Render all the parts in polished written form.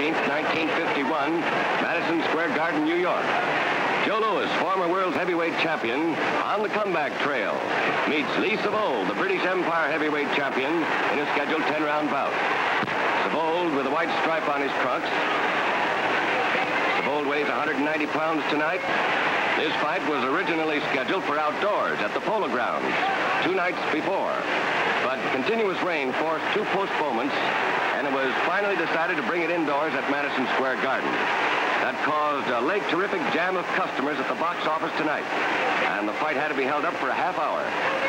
19th, 1951, Madison Square Garden, New York. Joe Louis, former world heavyweight champion, on the comeback trail, meets Lee Savold, the British Empire heavyweight champion, in a scheduled 10-round bout. Savold with a white stripe on his trunks. Savold weighs 190 pounds tonight. This fight was originally scheduled for outdoors at the Polo Grounds 2 nights before, but continuous rain forced 2 postponements, and it was finally decided to bring it indoors at Madison Square Garden. That caused a late terrific jam of customers at the box office tonight, and the fight had to be held up for a half hour.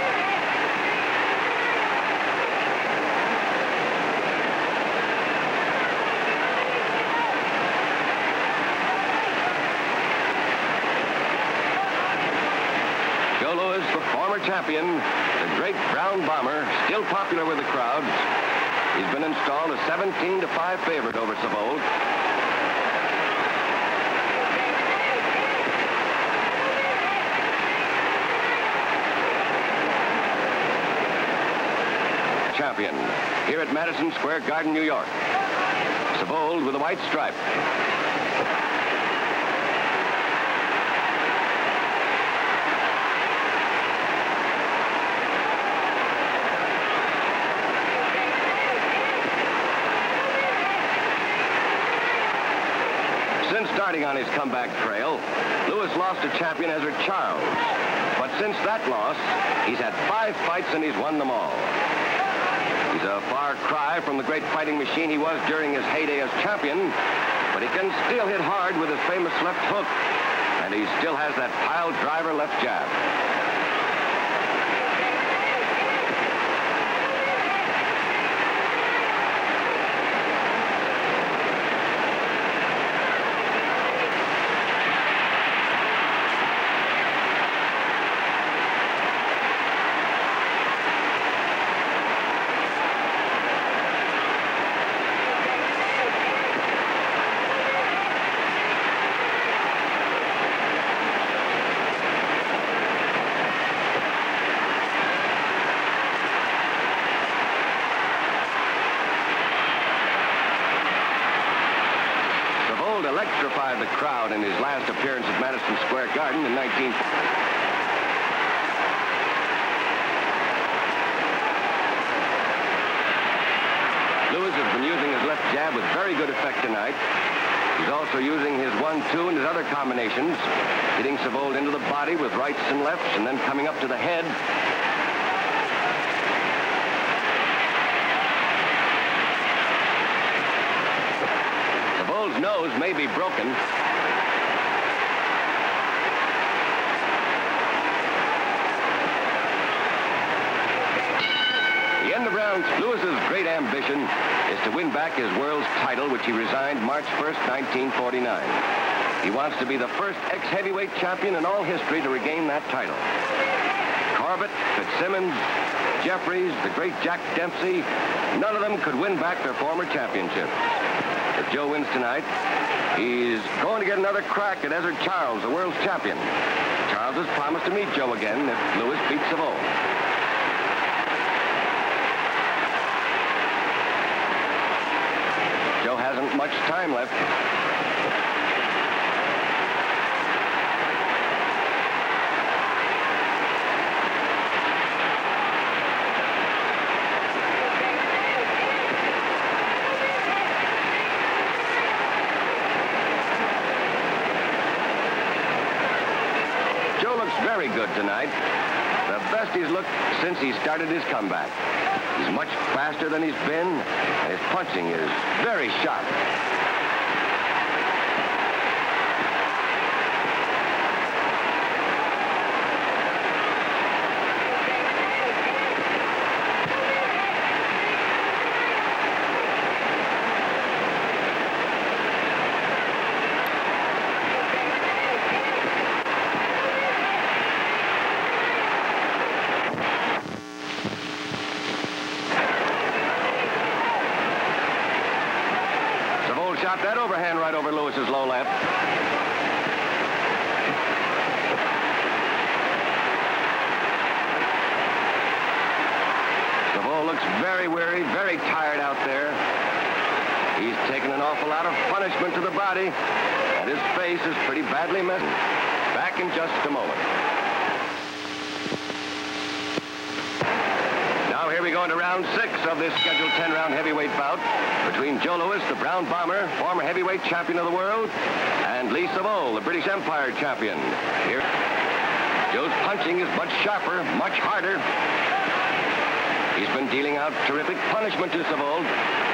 Joe Louis, the former champion, the great brown bomber, still popular with the crowds. He's been installed a 17-5 favorite over Savold. Champion here at Madison Square Garden, New York. Savold with a white stripe. Since starting on his comeback trail, Louis lost to champion Ezzard Charles. But since that loss, he's had 5 fights and he's won them all. He's a far cry from the great fighting machine he was during his heyday as champion, but he can still hit hard with his famous left hook, and he still has that pile driver left jab. Electrified the crowd in his last appearance at Madison Square Garden in 19... Louis has been using his left jab with very good effect tonight. He's also using his 1-2 and his other combinations, hitting Savold into the body with rights and lefts and then coming up to the head. Savold's nose may be broken. The end of round, Louis's great ambition is to win back his world's title, which he resigned March 1st, 1949. He wants to be the first ex-heavyweight champion in all history to regain that title. Corbett, Fitzsimmons, Jeffries, the great Jack Dempsey, none of them could win back their former championships. If Joe wins tonight, he's going to get another crack at Ezzard Charles, the world's champion. Charles has promised to meet Joe again if Louis beats Savold. Joe hasn't much time left. Very good tonight. The best he's looked since he started his comeback. He's much faster than he's been, and his punching is very sharp. Shot that overhand right over Louis's low left. Savold looks very weary, very tired out there. He's taken an awful lot of punishment to the body, and his face is pretty badly messed. Back in just a moment. Now here we go into round 6 of this scheduled 10-round heavyweight bout between Joe Louis, the Brown Bomber, former heavyweight champion of the world, and Lee Savoll, the British Empire champion. Here, Joe's punching is much sharper, much harder. He's been dealing out terrific punishment to Savoll.